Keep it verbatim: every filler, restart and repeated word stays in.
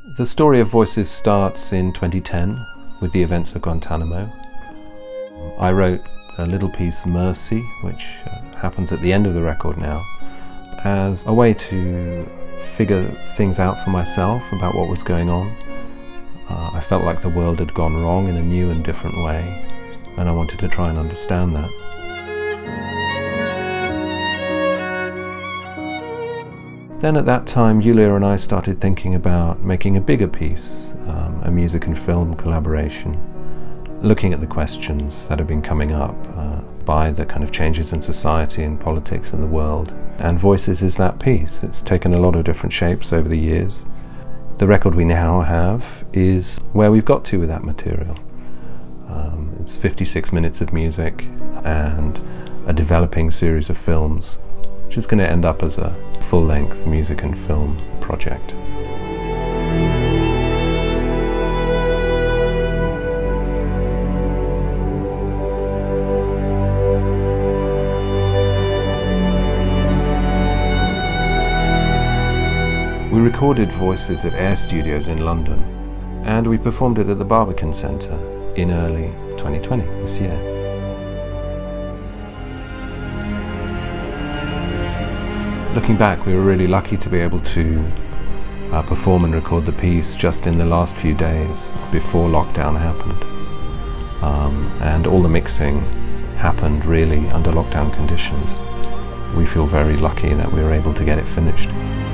The story of Voices starts in twenty ten with the events of Guantanamo. I wrote a little piece, Mercy, which uh, happens at the end of the record now, as a way to figure things out for myself about what was going on. Uh, I felt like the world had gone wrong in a new and different way, and I wanted to try and understand that. Then at that time, Yulia and I started thinking about making a bigger piece, um, a music and film collaboration, looking at the questions that have been coming up uh, by the kind of changes in society and politics in the world. And Voices is that piece. It's taken a lot of different shapes over the years. The record we now have is where we've got to with that material. Um, it's fifty-six minutes of music and a developing series of films, which is going to end up as a full-length music and film project. We recorded Voices at Air Studios in London, and we performed it at the Barbican Centre in early twenty twenty, this year. Looking back, we were really lucky to be able to uh, perform and record the piece just in the last few days before lockdown happened. Um, and all the mixing happened really under lockdown conditions. We feel very lucky that we were able to get it finished.